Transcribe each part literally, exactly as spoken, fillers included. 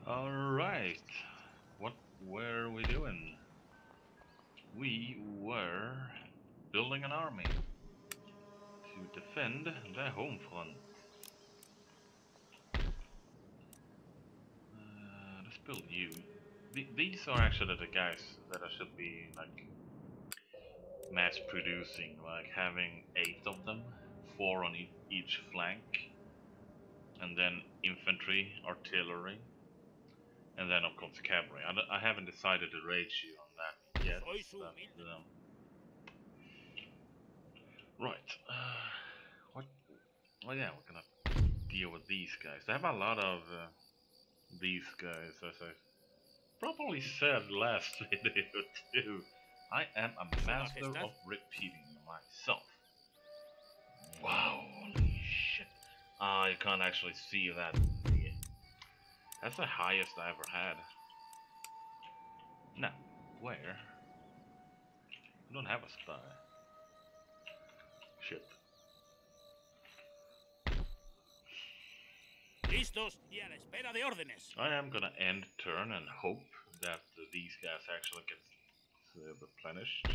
Alright, what were we doing? We were building an army to defend the home front. Uh, let's build you. Th these are actually the guys that I should be like mass producing, like having eight of them, four on e each flank, and then infantry, artillery, and then of course cavalry. I, I haven't decided the ratio on that yet, but um, right. Uh, what? Well, yeah, we're gonna deal with these guys. I have a lot of uh, these guys, as I probably said last video too. I am a master of repeating myself. Wow, holy shit. Ah, uh, you can't actually see that. That's the highest I ever had. Now, where? I don't have a spy. Shit. Listos y a la espera de órdenes. I am gonna end turn and hope that uh, these guys actually get uh, replenished.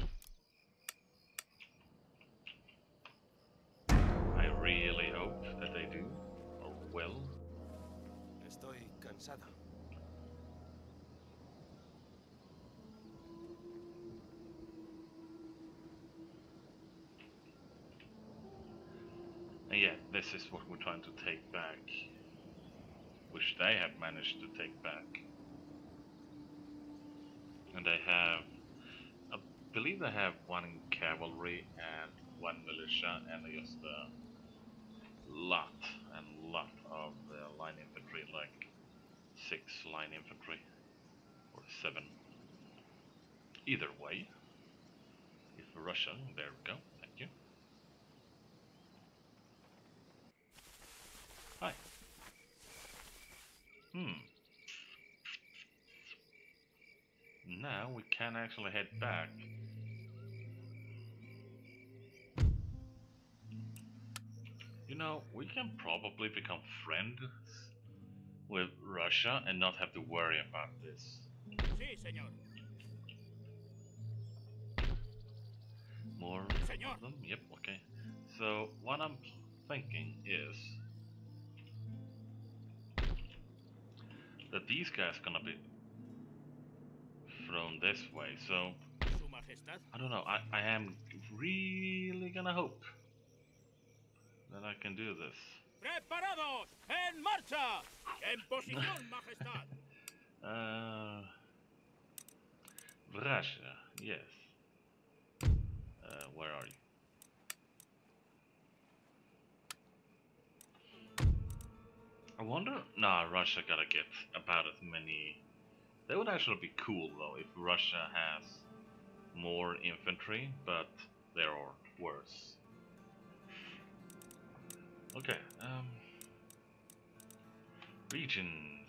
I really hope that they do, or will. Estoy cansado. And yeah, this is what we're trying to take back, which they have managed to take back. And they have, I believe they have one cavalry and one militia and just a lot and lot of uh, line infantry, like six line infantry or seven. Either way, if Russia, there we go, thank you. Hi. Hmm. Now we can actually head back. You know, we can probably become friends with Russia and not have to worry about this. Sí, señor. More Señor. of them? Yep, okay. So, what I'm thinking is that these guys are gonna be thrown this way, so Su Majestad. I don't know, I, I am really gonna hope that I can do this. ¡Preparados! ¡En marcha! ¡En posición, Majestad! uh, Russia, yes. Uh, where are you? I wonder... Nah, Russia gotta get about as many... That would actually be cool though, if Russia has more infantry, but there are worse. Okay, um... regions.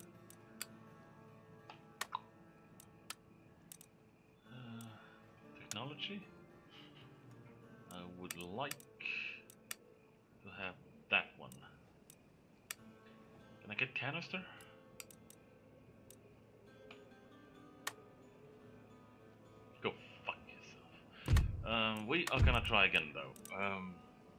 Uh, technology? I would like to have that one. Can I get canister? Go fuck yourself. Um, we are gonna try again though. Um,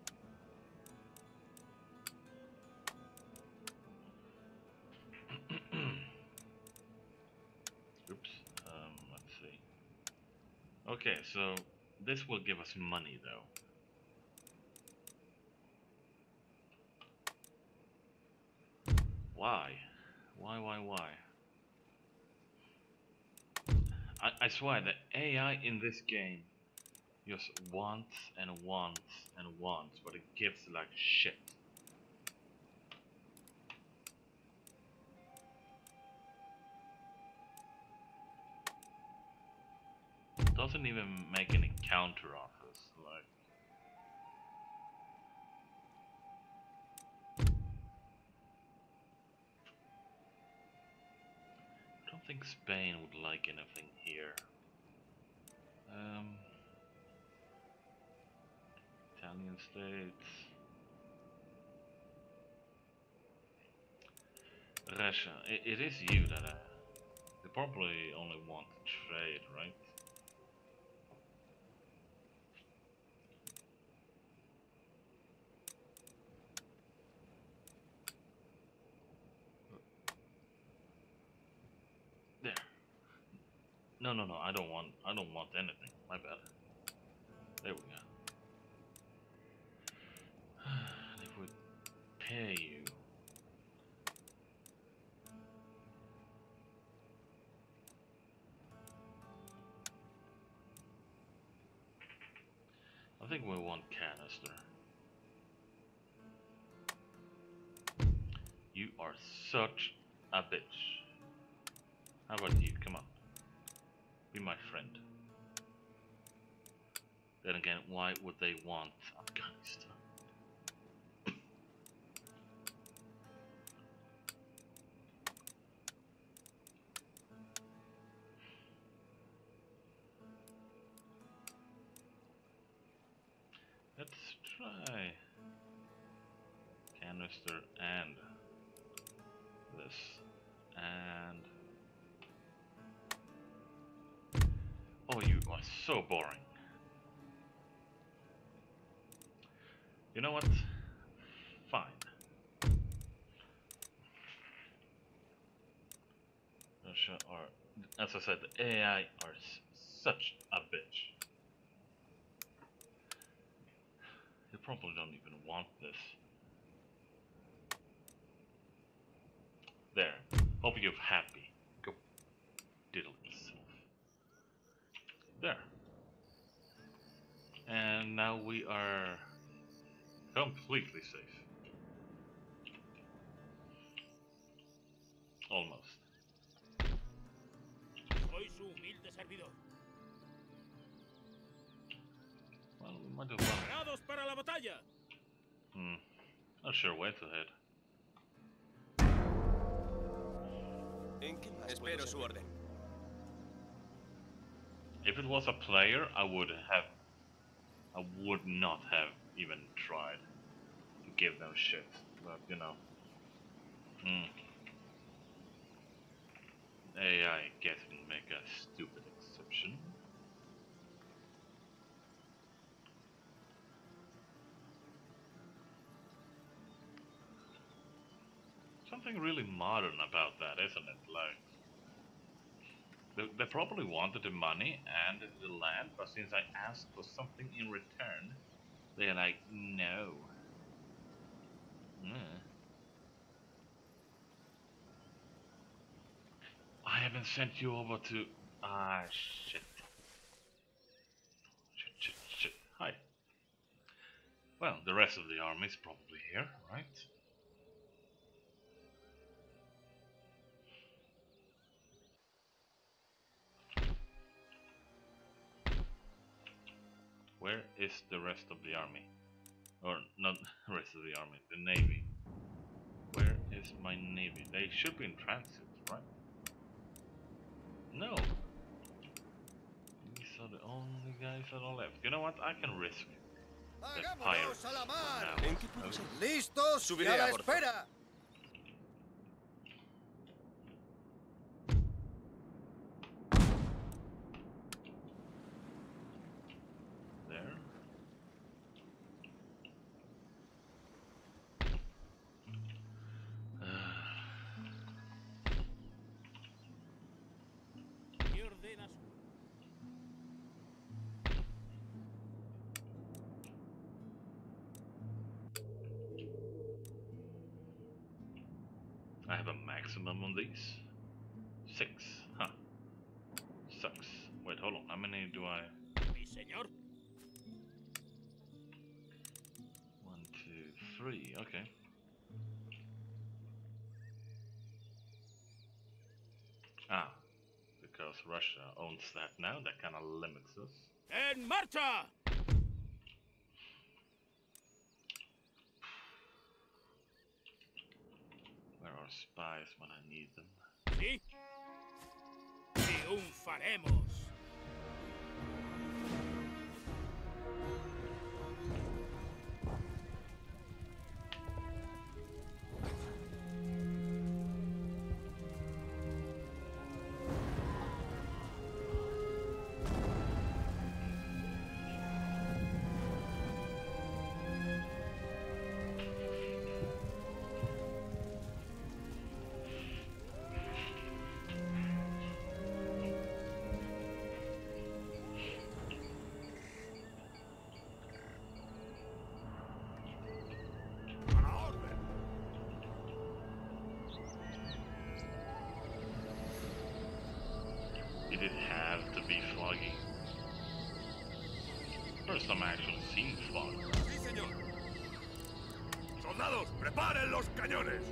oops. Um, let's see. Okay, so this will give us money though. Why? Why, why, why? I, I swear, the A I in this game just wants and wants and wants, but it gives like shit. It doesn't even make any counter offers, like... I don't think Spain would like anything here. Um, Italian states. Russia, it, it is you that uh, they probably only want to trade, right? There. No, no, no. I don't want. I don't want anything. My bad. There we go. If we pay you. I think we want canister. You are such a bitch. How about you? Come on. Be my friend. Then again, why would they want Afghanistan? Let's try canister and this and oh, you are so boring. You know what? Fine. Russia are, as I said, the A I are s such a bitch. You probably don't even want this. There. Hope you're happy. Go diddle yourself. There. And now we are completely safe. Almost. Soy su humilde servidor. Well, we might as well. Preparados para la batalla. Hmm. Not sure where to head. ¿En qué más Espero su orden. If it was a player, I would have. I would not have even tried to give them shit. But you know. Hmm. A I guess can make a stupid exception. Something really modern about that, isn't it? Like, they, they probably wanted the money and the land, but since I asked for something in return, they're like, no. Mm. I haven't sent you over to. Ah, shit. Shit, shit, shit. Hi. Well, the rest of the army is probably here, right? Where is the rest of the army? Or not the rest of the army, the navy. Where is my navy? They should be in transit, right? No. These are the only guys that are left. You know what? I can risk the pirates for now. ¿En qué puedo ser? ¡Listos! Subiré ¡Y a la a bordo. espera! There. ¿Qué ordenas? I have a maximum on these. Six. Huh. Sucks. Wait, hold on. How many do I? Mi señor. One, two, three. Okay. Ah, because Russia owns that now, that kind of limits us. ¡En marcha! Where are spies when I need them? ¿Sí? Triunfaremos. did it have to be foggy? First time I actually seen fog. Sí, señor. Soldados, preparen los cañones.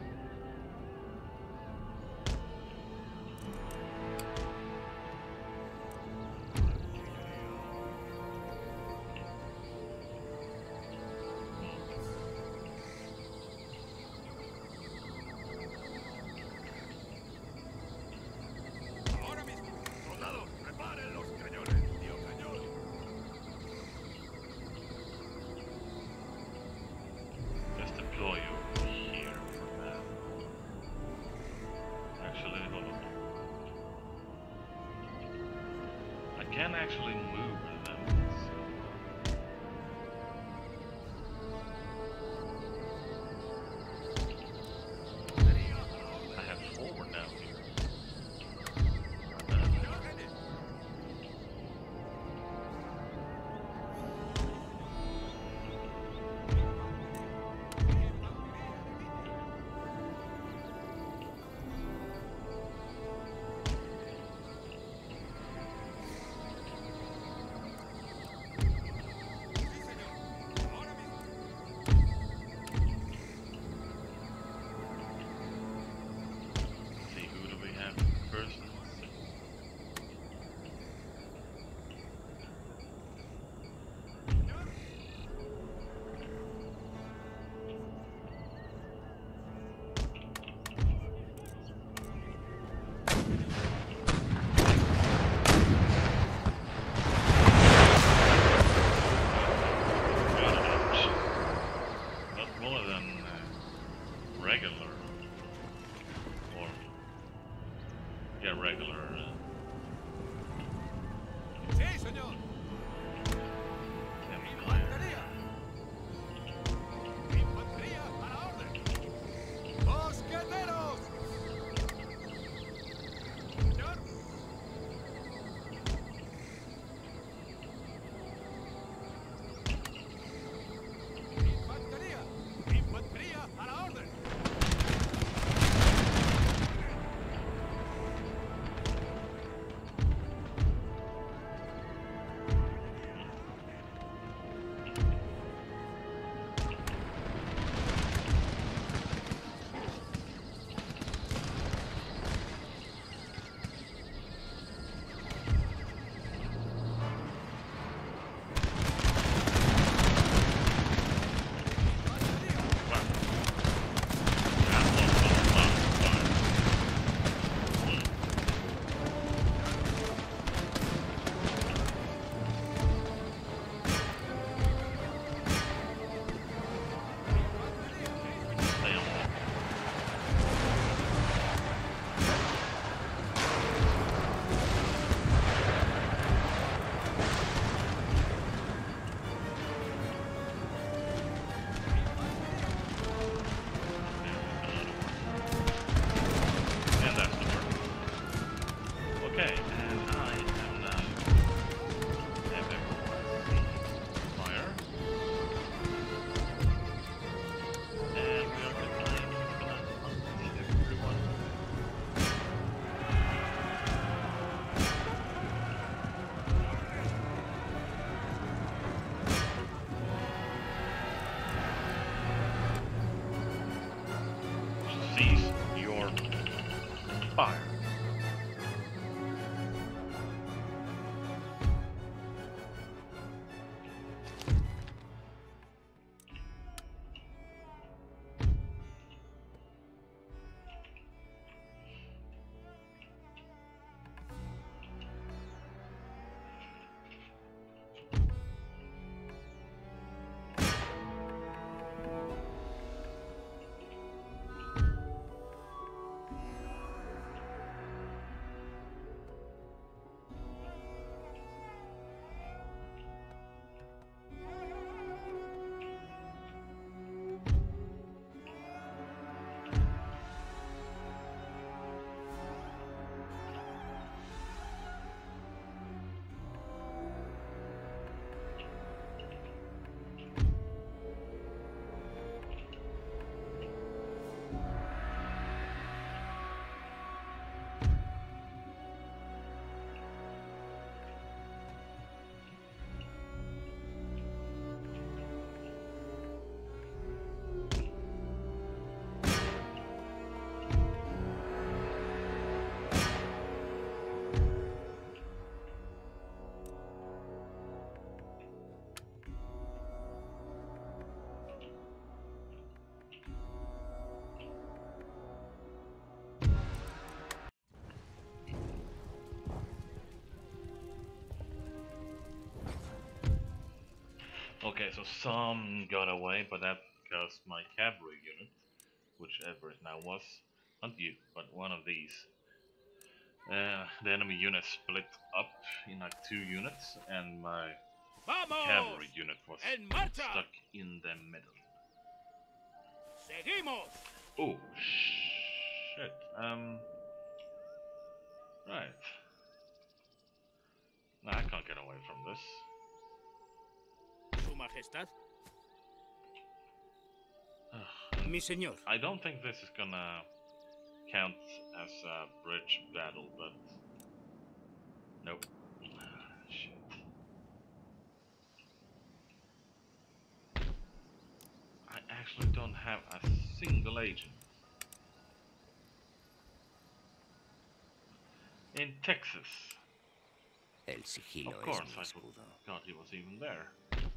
Ahora mismo. Soldados, preparen los cañones. Tío cañón. Let's deploy over here for that. Actually, hold on. I can actually move them. So I have forward now here. See, who do we have first? Not more than uh, regular, or yeah, regular. Uh, Sí, señor. Empire. Infantería. Infantería a la orden. Mosqueteros. Señor. Infantería. Infantería a la orden. And that's the word. Okay, and I am now have everyone fire. And we are gonna gonna hunt everyone. Cease your fire. Okay, so some got away, but that because my cavalry unit, whichever it now was, not you, but one of these, uh, the enemy unit split up in like two units, and my Vamos! cavalry unit was En marcha! stuck in the middle. Seguimos! Oh, shit. Um, right. No, I can't get away from this. Su Majestad. Ugh. Mi señor. I don't think this is gonna count as a bridge battle, but nope. Shit. I actually don't have a single agent. In Texas. El sigilo Of course, es mi I escudo. forgot he was even there.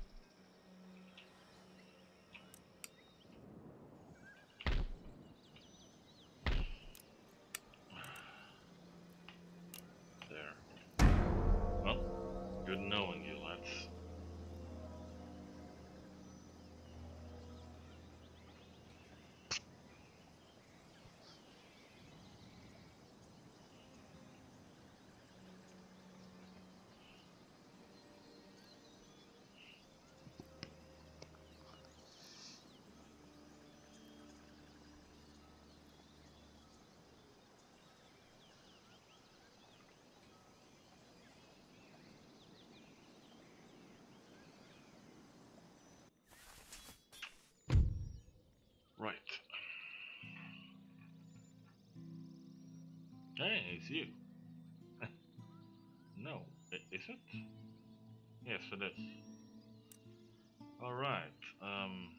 There. Well, good knowing you, lads. Right. Hey, it's you. No, I- is it? Yes, it is. Alright, um...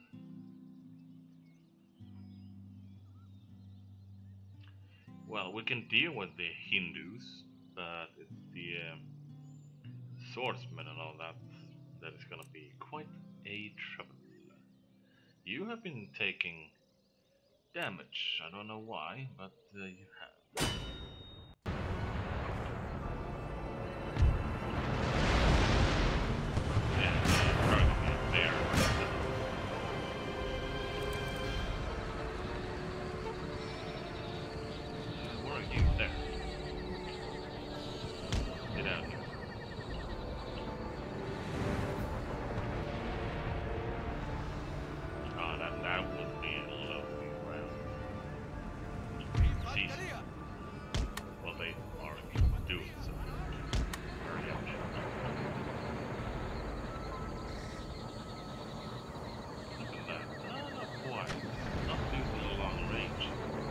well, we can deal with the Hindus, but it's the um, swordsmen and all that that is gonna be quite a trouble. You have been taking damage. I don't know why, but uh, you have. Yeah, right there. Uh, where are you? There. Get out here. Oh, that, that would be a lovely round. See, well, they are doing something. Hurry up. Look at that. No, not quite. Not using a long range.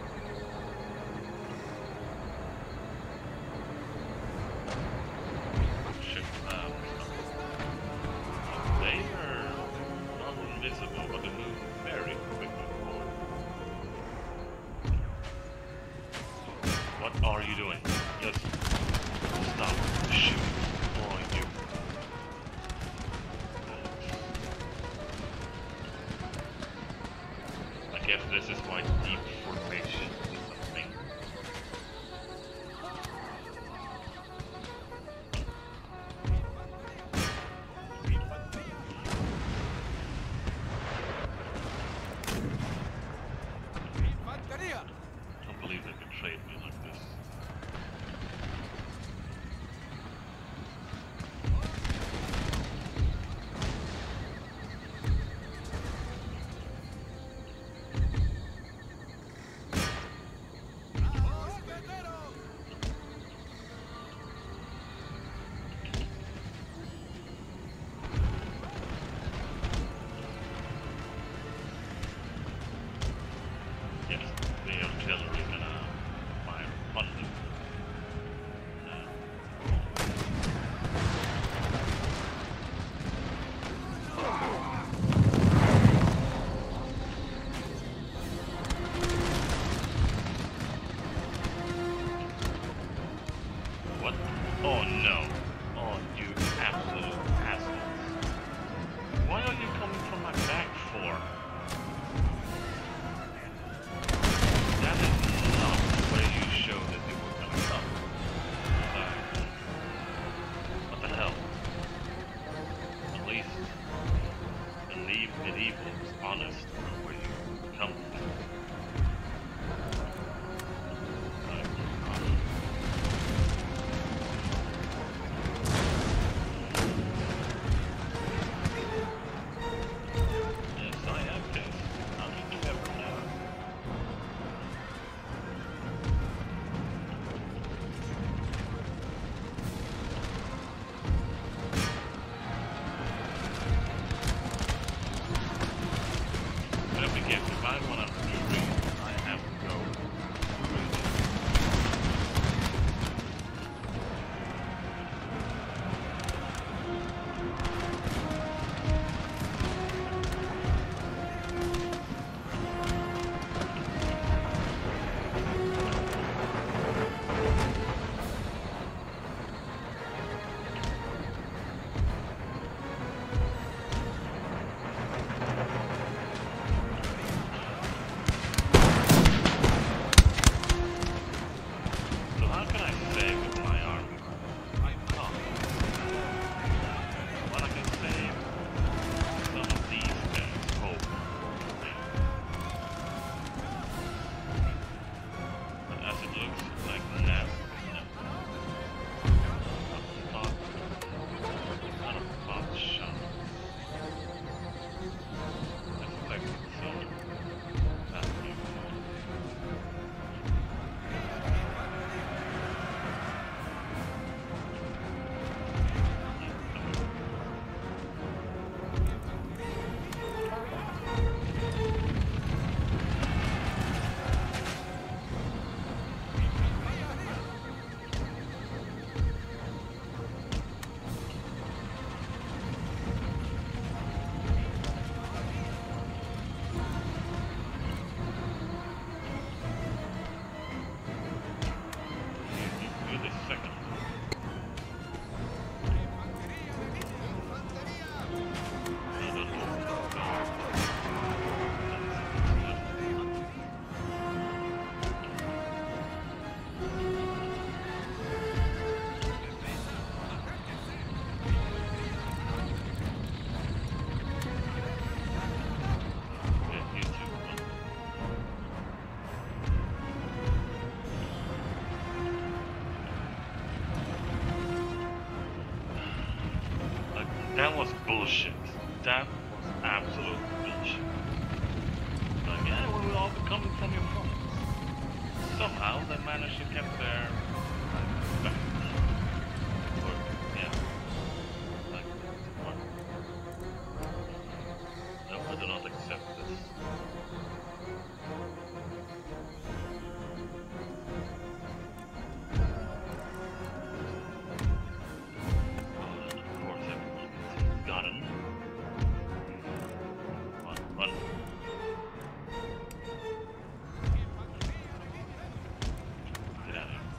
Shit. Um, they are not invisible, but they move very quickly forward. What are you doing? Just stop shooting or you. I guess this is why deep formation is a thing. ¡Infantería! I can't believe they betrayed me like this. ¡Mosqueteros! Yes, the artillery gonna fire. I wanna do this, I have to go through this. So how can I save with my army? I can't. Well, I can save some of these guys. Oh. But as it looks like now, no. Not a pot. Not a pot shot. That's effective. So that's pretty cool. Do this second. No, no, no. Yeah, you too. Like, that was bullshit. That was absolute bullshit. Like, yeah, we will all be coming from your front. Somehow they managed to get their like, back. Or, yeah. Like, what? No, I do not accept this. Oh, and of course everyone gets gotten. Run, run. Get out of here.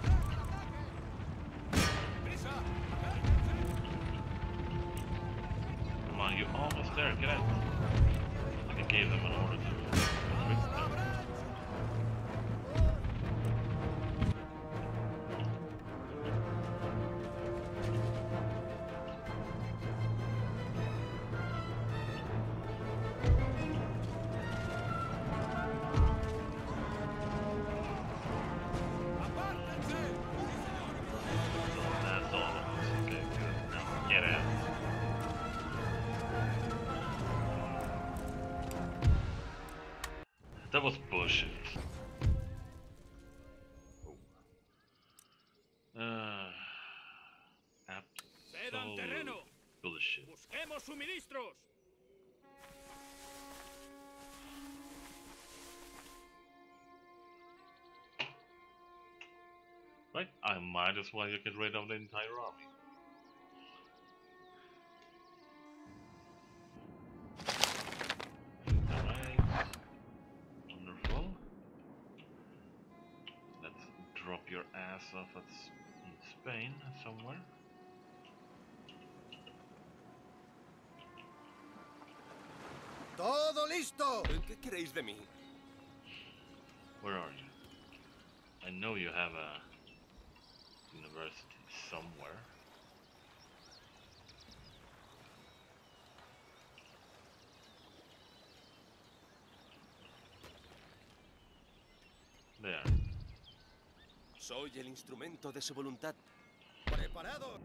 Come on, you're almost there. Get out. Like I gave them an order to quit them. So that's all of us. Okay, good. Now get out. That was bullshit. Oh. Uh, Cedan terreno. absolute bullshit. Busquemos suministros. Right? I might as well get rid of the entire army. Alright. Wonderful. Let's drop your ass off at S- in Spain somewhere. ¡Todo listo! ¿Qué queréis de mí? Where are you? I know you have a university somewhere. There. Soy el instrumento de su voluntad. ¡Preparado!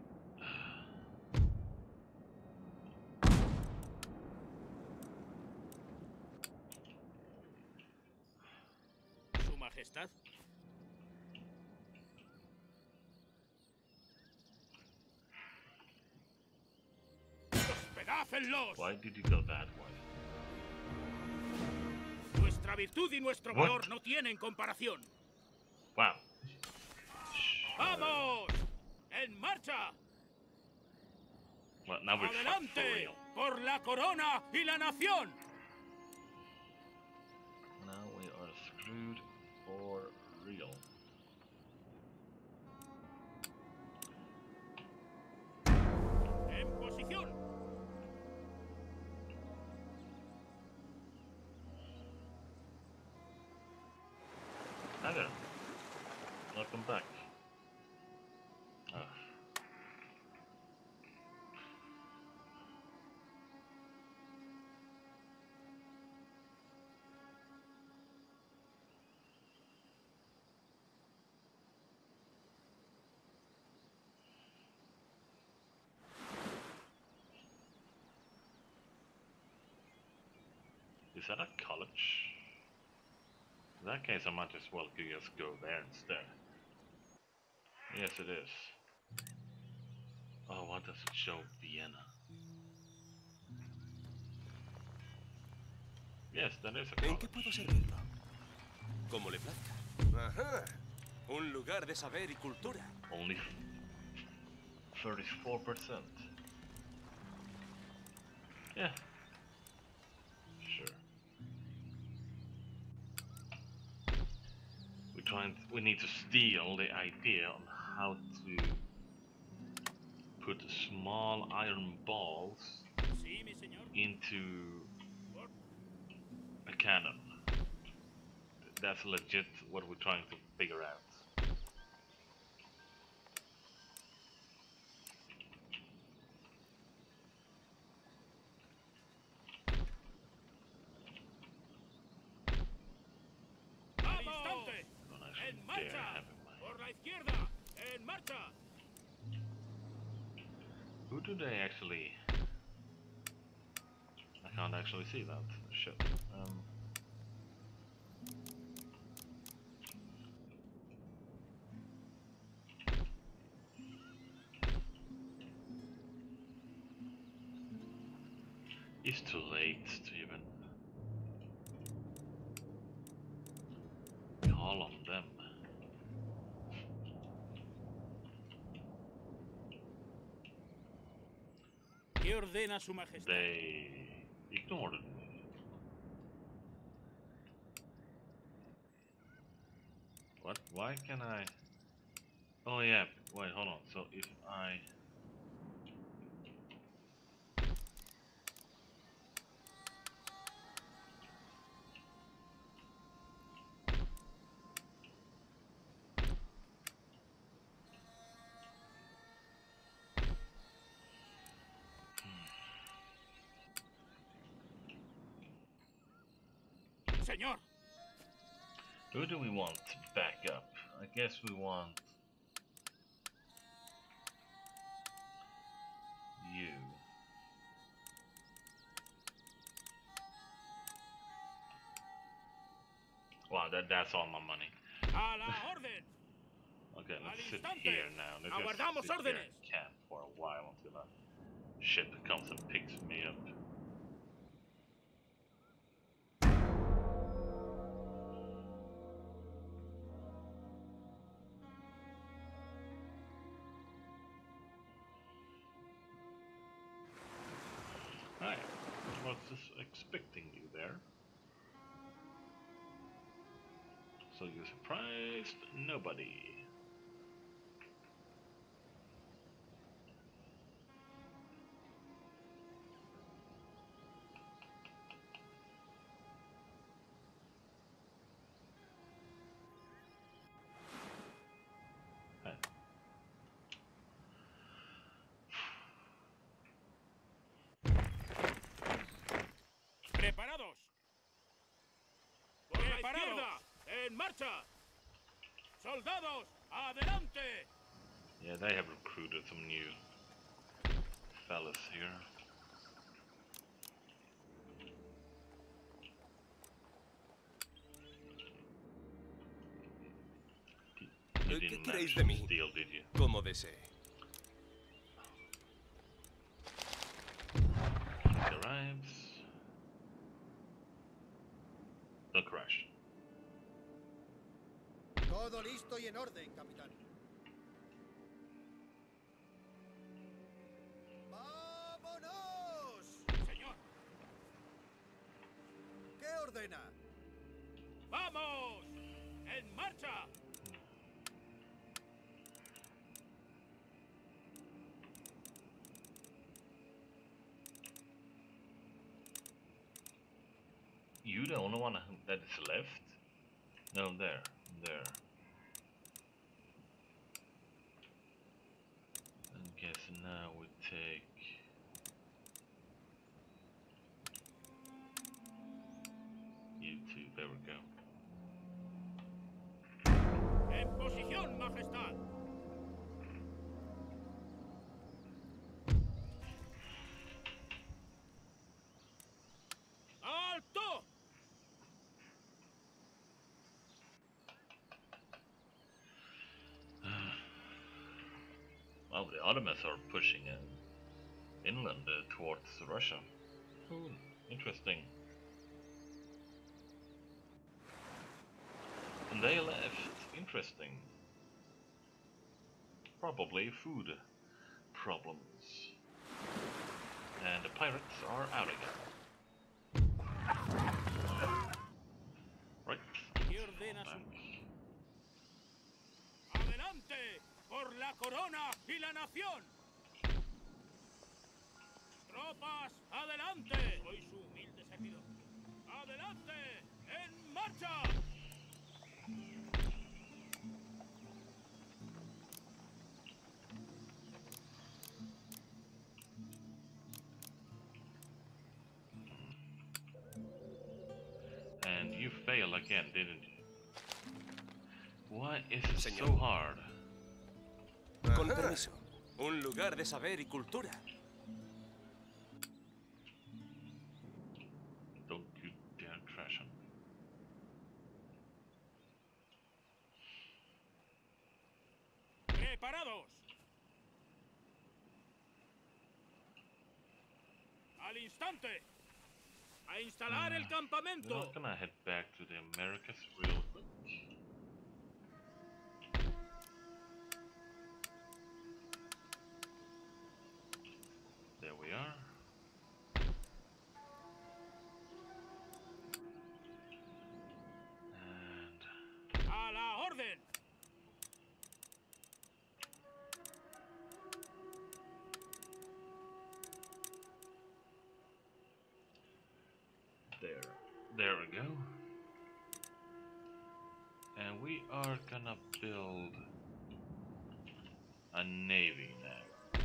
Su Majestad. ¡Despedácenlos! Why did you go that way? Vuestra Nuestra virtud y nuestro What? valor no tienen comparación. Wow. ¡Vamos! ¡En marcha! Well, now we're fucked for ¡Adelante! real. ¡Por la corona y la nación! Now we are screwed for real. ¡En posición! Hi there. Welcome back. Ah. Is that a college? In that case, I might as well just go there instead. Yes, it is. Oh, what does it show? Vienna. Yes, that is a ¿En qué puedo college. servirlo? Como le plazca. Ajá. Un lugar de saber y cultura. Only thirty-four percent. Yeah. Sure. We're trying. To, we need to steal the idea on how to put small iron balls Sí, mi señor. into a cannon. That's legit what we're trying to figure out. ¡Al instante! I don't actually ¡En dare marcha! have it in my- ¡Por la izquierda! ¡En marcha! Who do they actually? I can't actually see that. Shit. Um. It's too late to even call on them. ¿Qué ordena su majestad? They ignored me. What? Why can I? Oh yeah. Wait, hold on. So if I. Señor, Who do we want to back up? I guess we want you. Wow, that that's all my money. a la orden. Okay, Al let's sit instante. here now. Let's Aguardamos just sit here órdenes. and camp for a while until a ship comes and picks me up. Hi, I was just expecting you there. So you surprised nobody. Huh. Preparados. Por la izquierda. En marcha. Soldados, adelante. Yeah, they have recruited some new fellas here. You ¿Qué didn't queréis manage de to mí? steal, did you? Como desee. It arrives. Don't cry. Todo listo y en orden, capitán. ¡Vámonos! Señor. ¿Qué ordena? ¡Vamos! ¡En marcha! You the only one that is left? No, there, there. I guess now we take... You two, there we go. ¡En posición, majestad! ¡Alto! Well, the Ottomans are pushing uh, inland uh, towards Russia. Ooh, interesting. And they left. Interesting. Probably food problems. And the pirates are out again. Right. ¿Qué ordena su... ¡Adelante! ¡Por la corona y la nación! ¡Tropas, adelante! Soy su humilde servidor. ¡Adelante! ¡En marcha! And you failed again, didn't you? Why is it Señor. so hard? Con permiso. Un lugar de saber y cultura. Don't you dare trash him. ¡Preparados! ¡Al instante! ¡A instalar el We're campamento! not gonna head back to the Americas real quick. There we are. And ¡A la orden! there. There we go. And we are gonna build a navy now.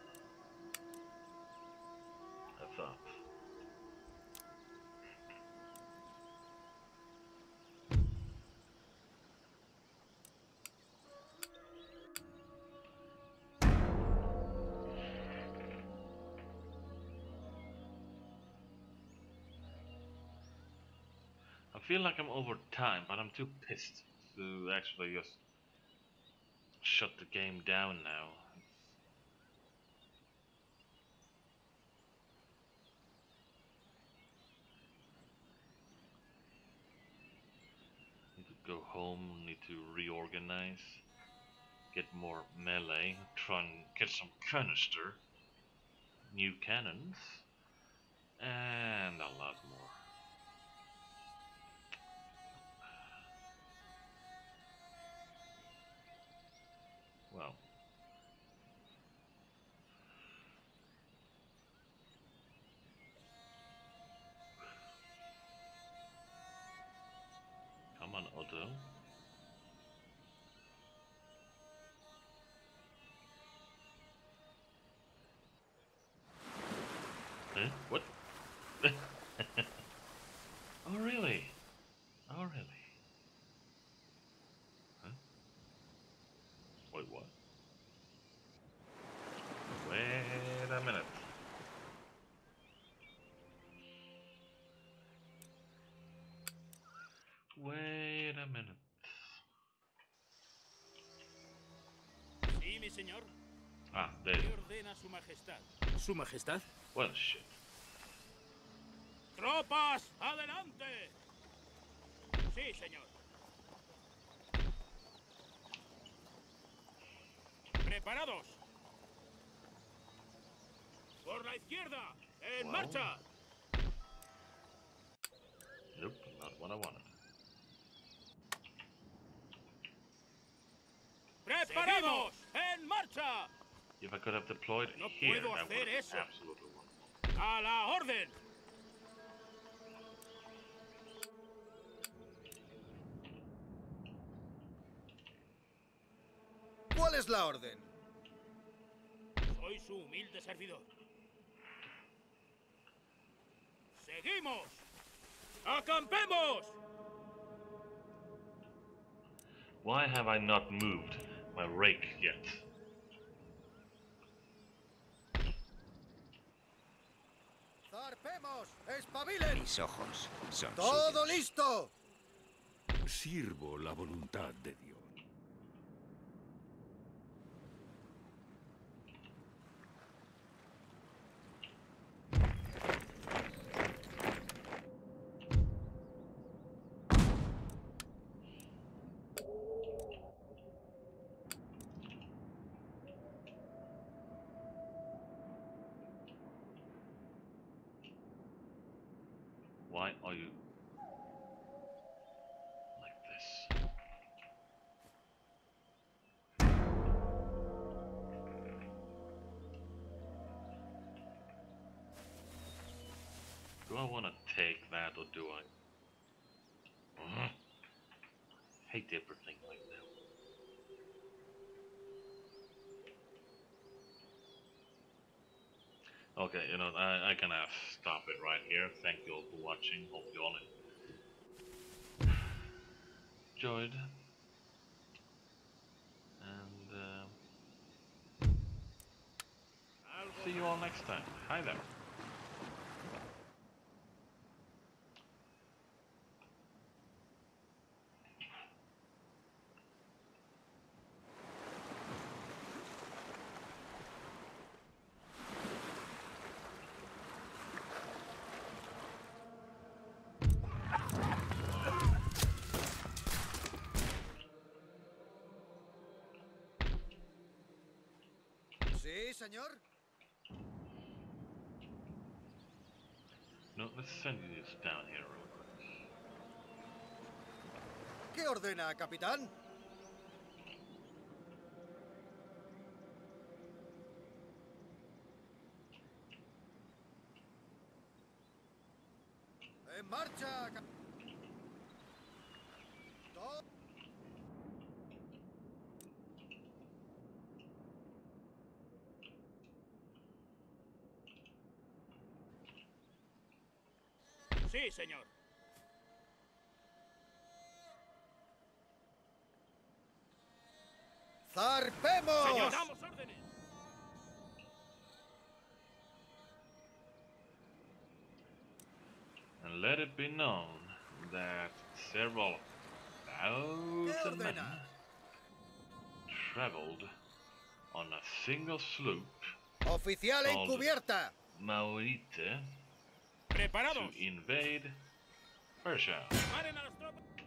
I thought. I feel like I'm over time, but I'm too pissed to actually just shut the game down now. Need to go home, need to reorganize, get more melee, try and get some canister, new cannons, and a lot more. Well, come on, Otto. Huh? What? Oh, really? Oh, really? Huh? Wait, what? Wait a minute. Wait a minute. Sí, mi señor. Ah, there. ¿Qué ordena su majestad? ¿Su majestad? Well, shit. ¡Tropas, adelante! Sí, señor. Preparados. Por la izquierda. En Wow. marcha. Nope, not what I wanted. Preparados. En marcha. If I could have deployed No here, puedo that hacer would have eso. been absolutely wonderful. A la orden. ¿Cuál es la orden? Soy su humilde servidor. ¡Seguimos! ¡Acampemos! Why have I not moved my rake yet? ¡Zarpemos! ¡Espabilen! Mis ojos son ¡Todo suyos. listo! Sirvo la voluntad de Dios. Why are you like this? Do I want to take that or do I? Uh, hate everything right now. Okay, you know, I, I can uh, stop it right here. Thank you all for watching. Hope you all enjoyed. And uh, see you all next time. Hi there. Sí, señor. No, let's send you this down here real quick. ¿Qué ordena, capitán? ¡En marcha! cap- To- Sí, señor. ¡Zarpemos! Señor, damos órdenes. And let it be known that several thousand men ordena? traveled on a single sloop Oficial en Called- cubierta. Maurite to Preparados. invade Persia. Paren a las tropas.